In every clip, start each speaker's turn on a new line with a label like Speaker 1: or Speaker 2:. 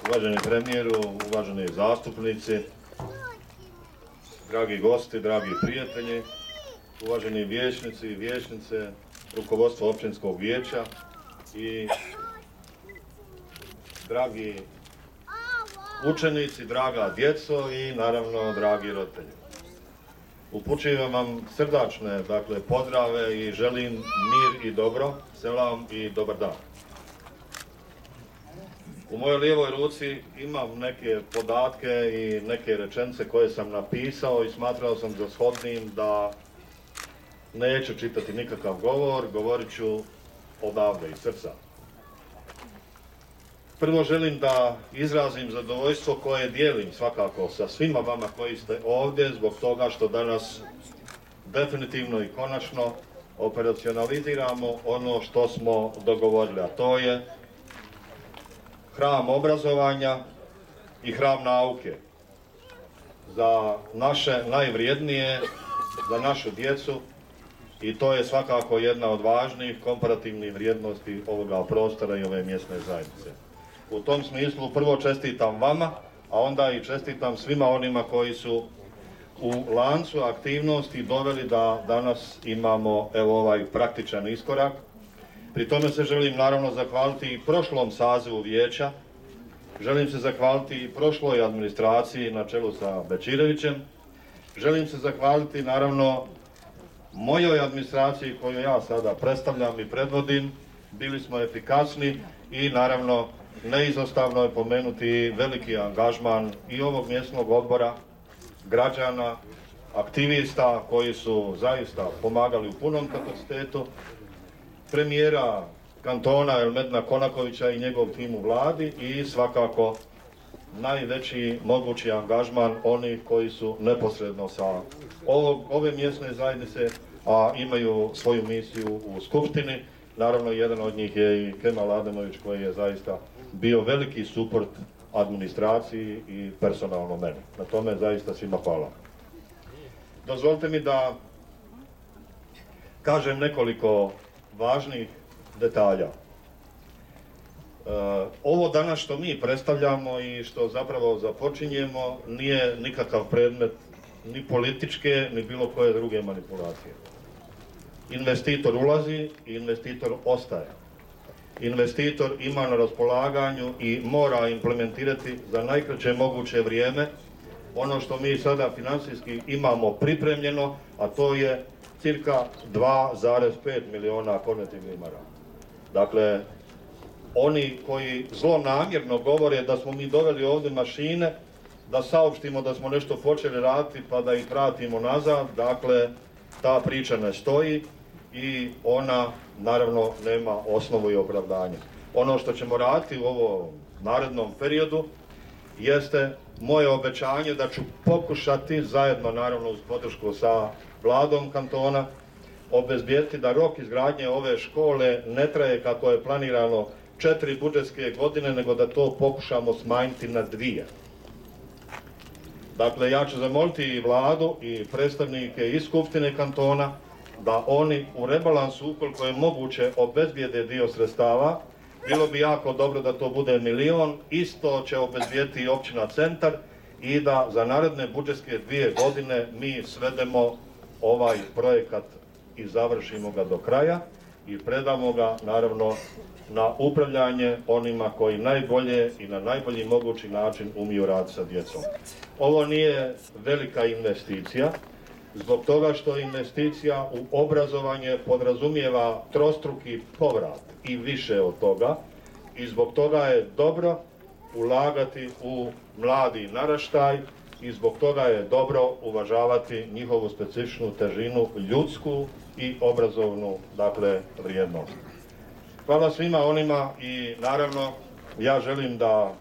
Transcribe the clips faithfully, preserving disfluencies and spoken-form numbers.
Speaker 1: Uvaženi premijeru, uvaženi zastupnici, dragi gosti, dragi prijatelji, uvaženi vijećnici i vijećnice, rukovodstvo općinskog vijeća i dragi učenici, draga djeco i naravno dragi roditelji. Upućujem vam srdačne dakle, pozdrave i želim mir i dobro, selam i dobar dan. U mojoj lijevoj ruci imam neke podatke i neke rečenice koje sam napisao i smatrao sam za shodnim da neću čitati nikakav govor, govorit ću odavde iz srca. Prvo želim da izrazim zadovoljstvo koje dijelim svakako sa svima vama koji ste ovdje zbog toga što danas definitivno i konačno operacionaliziramo ono što smo dogovorili, a to je hram obrazovanja i hram nauke za naše najvrijednije, za našu djecu i to je svakako jedna od važnih komparativnih vrijednosti ovoga prostora i ove mjesne zajednice. U tom smislu prvo čestitam vama, a onda i čestitam svima onima koji su u lancu aktivnosti doveli da danas imamo evo ovaj praktičan iskorak. Pri tome se želim naravno zahvaliti i prošlom sazivu vijeća, želim se zahvaliti i prošloj administraciji na čelu sa Bečirevićem, želim se zahvaliti naravno mojoj administraciji koju ja sada predstavljam i predvodim, bili smo efikasni i naravno neizostavno je pomenuti veliki angažman i ovog mjesnog odbora, građana, aktivista koji su zaista pomagali u punom kapacitetu, premijera kantona Elmedna Konakovića i njegov tim u vladi i svakako najveći mogući angažman onih koji su neposredno sa ovog, ove mjesne zajednice, a imaju svoju misiju u skupštini. Naravno, jedan od njih je i Kemal Ademović koji je zaista bio veliki suport administraciji i personalno meni. Na tome zaista svima hvala. Dozvolite mi da kažem nekoliko važnih detalja. E, ovo danas što mi predstavljamo i što zapravo započinjemo nije nikakav predmet ni političke ni bilo koje druge manipulacije. Investitor ulazi i investitor ostaje. Investitor ima na raspolaganju i mora implementirati za najkraće moguće vrijeme ono što mi sada financijski imamo pripremljeno, a to je cirka dva zarez pet milijuna konvertibilnih maraka. Dakle, oni koji zlonamjerno govore da smo mi doveli ovdje mašine, da saopštimo da smo nešto počeli raditi pa da ih vratimo nazad, dakle, ta priča ne stoji i ona naravno nema osnovu i opravdanja. Ono što ćemo raditi u ovom narednom periodu jeste moje obećanje da ću pokušati zajedno naravno uz podršku sa vladom kantona obezbijediti da rok izgradnje ove škole ne traje kako je planirano četiri budžetske godine, nego da to pokušamo smanjiti na dvije. Dakle, ja ću zamoliti i vladu i predstavnike iz skupštine kantona da oni u rebalansu, ukoliko je moguće, obezbijede dio sredstava. Bilo bi jako dobro da to bude milion, isto će obezbijediti i općina Centar i da za naredne budžetske dvije godine mi svedemo ovaj projekat i završimo ga do kraja i predamo ga naravno na upravljanje onima koji najbolje i na najbolji mogući način umiju raditi sa djecom. Ovo nije velika investicija, zbog toga što investicija u obrazovanje podrazumijeva trostruki povrat i više od toga i zbog toga je dobro ulagati u mladi naraštaj i zbog toga je dobro uvažavati njihovu specifičnu težinu, ljudsku i obrazovnu, dakle, vrijednost. Hvala svima onima i naravno ja želim da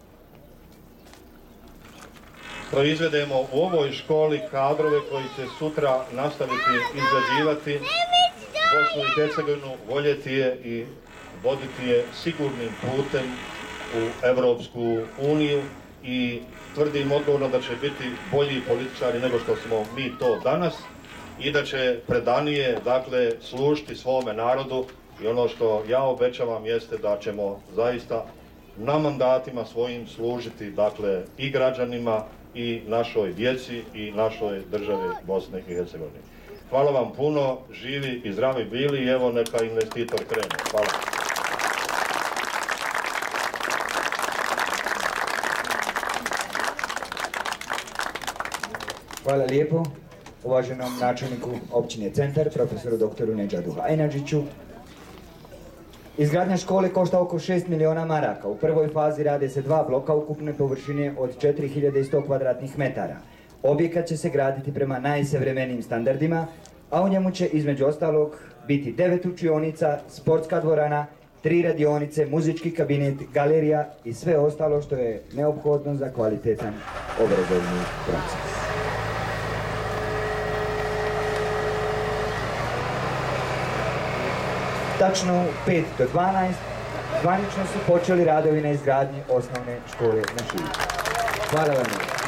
Speaker 1: proizvedemo u ovoj školi kadrove koji će sutra nastaviti izgrađivati Bosnu i Hercegovinu, voljeti je i voditi je sigurnim putem u Europsku uniju i tvrdim odgovorno da će biti bolji političari nego što smo mi to danas i da će predanije, dakle, služiti svome narodu i ono što ja obećavam jeste da ćemo zaista na mandatima svojim služiti, dakle, i građanima i našoj djeci i našoj državi Bosne i Hercegovine. Hvala vam puno, živi i zdravi bili i evo neka investitor krene. Hvala.
Speaker 2: Hvala lijepo uvaženom načelniku općine Centar, profesoru doktoru Nedžadu Hajnadžiću. Izgradnja škole košta oko šest milijuna maraka. U prvoj fazi rade se dva bloka ukupne površine od četiri hiljade sto kvadratnih metara. Objekat će se graditi prema najsavremenijim standardima, a u njemu će između ostalog biti devet učionica, sportska dvorana, tri radionice, muzički kabinet, galerija i sve ostalo što je neophodno za kvalitetan obrazovni proces. Tačno u pet do dvanaest zvanično su počeli radovi na izgradnji osnovne škole na Šidu. Hvala vam.